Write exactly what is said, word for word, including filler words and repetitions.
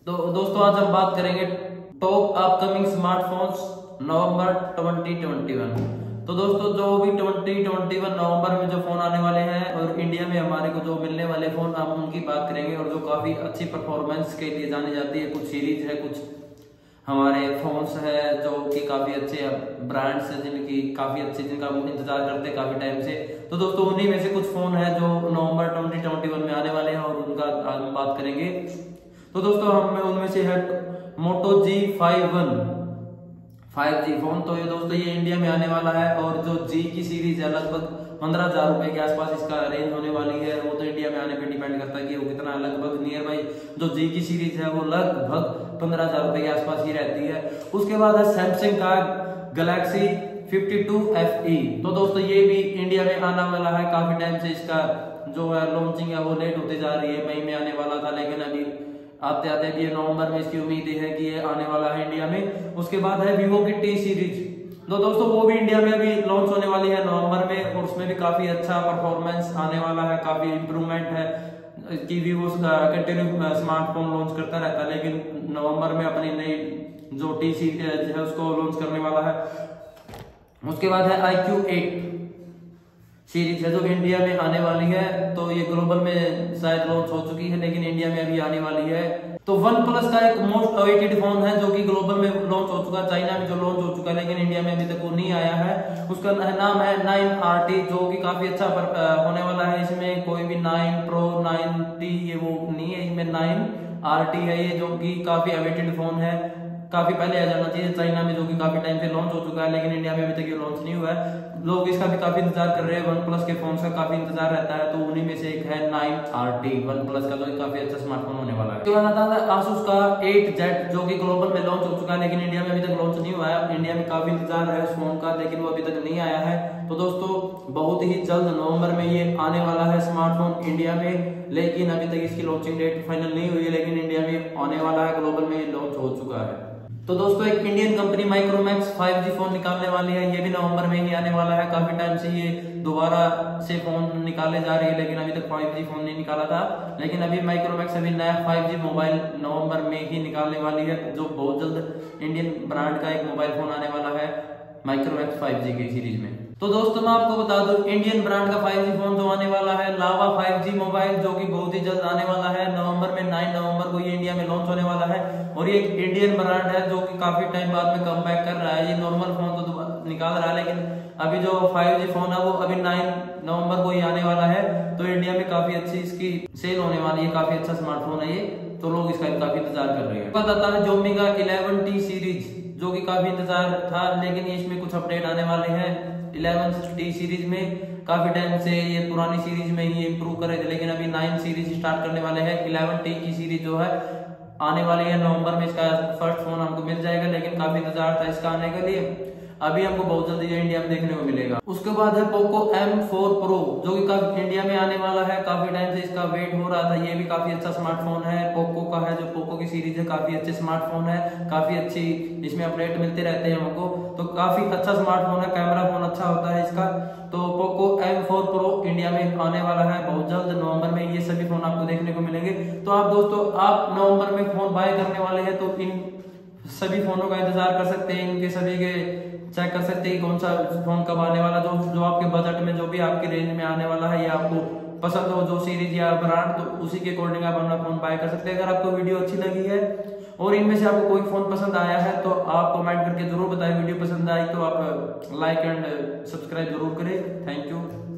तो दोस्तों आज हम बात करेंगे top upcoming smartphones November twenty twenty one. तो दोस्तों जो भी ट्वेंटी ट्वेंटी वन नवंबर में जो फोन आने वाले हैं और इंडिया में हमारे को जो मिलने वाले फोन हम उनकी बात करेंगे और जो काफी अच्छी परफॉर्मेंस के लिए जानी जाती है। कुछ सीरीज है, कुछ हमारे फोन्स है जो कि काफी अच्छे ब्रांड्स है जिनकी काफी अच्छे जिनका हम इंतजार करते हैं काफी टाइम से। तो दोस्तों उन्हीं में से कुछ फोन है जो नवंबर ट्वेंटी ट्वेंटी वन में आने वाले हैं और उनका आज हम बात करेंगे। तो दोस्तों हम उनमें से है Moto G five one five G phone. तो ये दोस्तों ये इंडिया में आने वाला है और जो जी की सीरीज है लगभग पंद्रह हजार रुपए के आसपास इसका रेंज होने वाली है। वो तो इंडिया में आने पे डिपेंड करता है कि वो कितना, लगभग नियर बाई जो जी की सीरीज है वो लगभग पंद्रह हजार रुपए के आसपास ही रहती है। उसके बाद है सैमसंग का Galaxy fifty two F E. तो दोस्तों ये भी इंडिया में आने वाला है। काफी टाइम से इसका जो है लॉन्चिंग है वो लेट होते जा रही है। मई में आने वाला था लेकिन अभी आते आते भी नवंबर में इसकी उम्मीद है कि ये आने वाला है इंडिया में। उसके बाद है वीवो की टी सीरीज। तो दोस्तों वो भी इंडिया में अभी लॉन्च होने वाली है नवंबर में और उसमें भी काफी अच्छा परफॉर्मेंस आने वाला है, काफी इंप्रूवमेंट है कि वीवो कंटिन्यू स्मार्टफोन लॉन्च करता रहता है लेकिन नवंबर में अपनी नई जो टी सीरीज है उसको लॉन्च करने वाला है। उसके बाद है आई क्यू एट सीरीज है जो इंडिया में आने वाली है। तो ये ग्लोबल में शायद लॉन्च हो चुकी है लेकिन इंडिया में अभी आने वाली है। तो वन प्लस का एक मोस्ट अवेटेड फोन है जो कि ग्लोबल में लॉन्च हो चुका है, चाइना में जो लॉन्च हो चुका है लेकिन इंडिया में अभी तक वो नहीं आया है। उसका नाम है नाइन आर टी जो कि काफी अच्छा होने वाला है। इसमें कोई भी नाइन प्रो नाइन टी ये वो नहीं है, इसमें नाइन आर टी है ये जो कि काफी अवेटेड फोन है। काफी पहले आ जाना चाहिए चाइना में जो कि काफी टाइम से लॉन्च हो चुका है लेकिन इंडिया में अभी तक ये लॉन्च नहीं हुआ है। लोग इसका भी काफी इंतजार कर रहे हैं, वन प्लस के फोन का काफी इंतजार रहता है। तो उन्हीं में से एक है nine R T OnePlus का जो काफी अच्छा स्मार्टफोन होने वाला है। तो आता है आसूस का एट जेड जो कि ग्लोबल में लॉन्च हो चुका है लेकिन इंडिया में अभी तक लॉन्च नहीं हुआ है। इंडिया में काफी इंतजार है उस फोन का लेकिन वो अभी तक नहीं आया है। तो दोस्तों बहुत ही जल्द नवंबर में ये आने वाला है स्मार्टफोन इंडिया में, लेकिन अभी तक इसकी लॉन्चिंग डेट फाइनल नहीं हुई है लेकिन इंडिया में आने वाला है, ग्लोबल में ये लॉन्च हो चुका है। तो दोस्तों एक Indian company Micromax five G phone निकालने वाली है, ये भी नवंबर में ही आने वाला है। काफी टाइम से ये दोबारा से फोन निकाले जा रही है लेकिन अभी तक फाइव जी फोन नहीं निकाला था। लेकिन अभी माइक्रोमैक्स अभी नया फाइव जी मोबाइल नवंबर में ही निकालने वाली है जो बहुत जल्द इंडियन ब्रांड का एक मोबाइल फोन आने वाला है माइक्रोमैक्स फाइव जी की सीरीज में। तो दोस्तों मैं आपको बता दूं इंडियन ब्रांड का फाइव जी फोन जो आने वाला है लावा फाइव जी मोबाइल जो कि बहुत ही जल्द आने वाला है नवंबर में। नाइन नवंबर को ये इंडिया में लॉन्च होने वाला है और ये एक इंडियन ब्रांड है जो कि काफी टाइम बाद में कम बैक कर रहा है। ये नॉर्मल फोन तो निकाल रहा है लेकिन अभी जो फाइव जी फोन है वो अभी नाइन नवंबर को ही आने वाला है। तो इंडिया में काफी अच्छी इसकी सेल होने वाली है, काफी अच्छा स्मार्टफोन है ये। तो लोग इसका काफी इंतजार कर रहे हैं। पता था जोमी का इलेवन टी सीरीज जो कि काफी इंतजार था लेकिन इसमें कुछ अपडेट आने वाले हैं। इलेवन टी सीरीज में काफी टाइम से ये पुरानी सीरीज में ही इंप्रूव कर रहे थे लेकिन अभी नाइन सीरीज स्टार्ट करने वाले हैं। इलेवन टी की सीरीज जो है आने वाली है नवंबर में, इसका फर्स्ट फोन हमको मिल जाएगा लेकिन काफी इंतजार था इसका आने के लिए। अभी हमको बहुत जल्दी इंडिया में देखने को मिलेगा। उसके बाद है पोको एम फोर प्रो जो कि काफी इंडिया में आने वाला है। काफी टाइम से इसका वेट हो रहा था। ये भी काफी अच्छा स्मार्टफोन है, पोको का है जो पोको की सीरीज है, काफी अच्छे स्मार्टफोन है, काफी अच्छी इसमें अपडेट मिलते रहते हैं हमको। तो काफी अच्छा स्मार्टफोन है, कैमरा फोन अच्छा होता है इसका। तो Poco M four pro India में आने वाला है बहुत जल्द नवंबर में। ये सभी फोन आपको देखने को मिलेंगे। तो आप दोस्तों आप नवंबर में फोन बाय करने वाले हैं तो इन सभी फोनों का इंतजार कर सकते हैं, इनके सभी के चेक कर सकते हैं कौन सा फोन कब आने वाला, जो जो आपके बजट में जो भी आपके रेंज में आने वाला है या आपको पसंद हो जो सीरीज या ब्रांड तो उसी के अकॉर्डिंग आप अपना फोन बाय कर सकते हैं। अगर आपको वीडियो अच्छी लगी है और इनमें से आपको कोई फोन पसंद आया है तो आप कमेंट करके जरूर बताएं। वीडियो पसंद आई तो आप लाइक एंड सब्सक्राइब जरूर करें। Thank you.